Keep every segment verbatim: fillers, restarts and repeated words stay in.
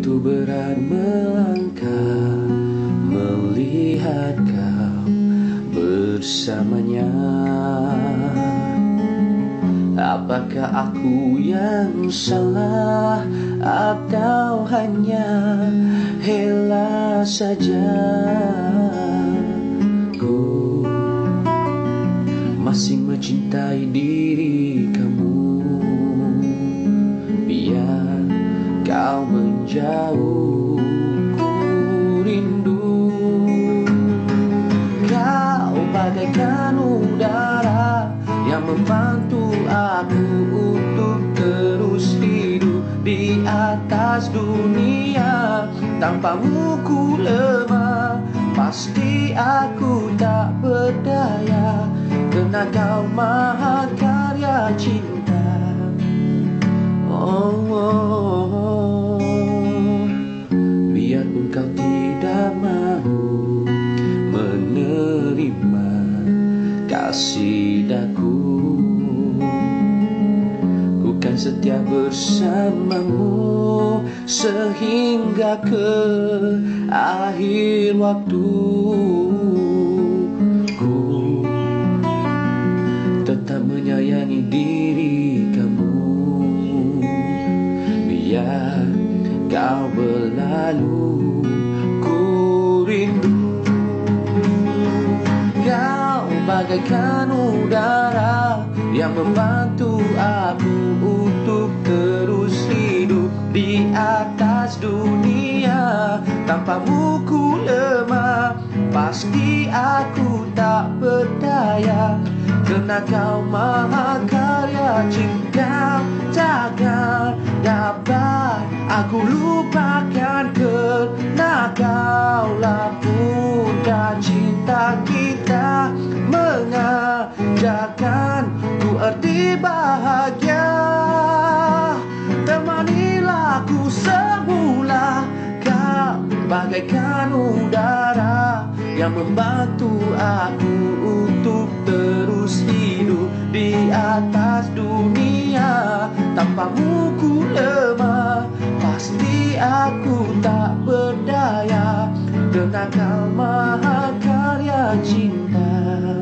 Begitu berat melangkah melihat kau bersamanya. Apakah aku yang salah atau hanya Hela saja? Ku masih mencintai diri kamu, biar kau menjauh. Ku rindu kau bagaikan udara yang membantu aku untuk terus hidup di atas dunia. Tanpamu ku lemah, pasti aku tak berdaya, karena kau maha karya cinta. Oh, oh, oh. Biarpun kau tidak mau menerima kasih daku, ku kan setia bersamamu sehingga ke akhir waktu. Ku tetap menyayangi diri kamu, biar kau berlalu. Ku rindu kau bagaikan udara yang membantu aku untuk terus hidup di atas dunia. Tanpamu ku lemah, pasti aku tak berdaya, karena kau maha karya cinta. Takkan dapat aku lupakan, karena kaulah punca cinta kita, mengajarkan ku arti bahagia. Temanilah ku semula, kau bagaikan udara yang membantu aku untuk terus hidup di atas dunia. Tanpamu ku lemah, pasti aku tak berdaya, karena kau maha karya cinta.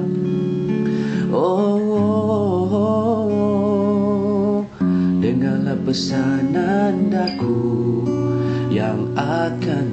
Oh, oh, oh, oh. Dengarlah pesanan daku yang akan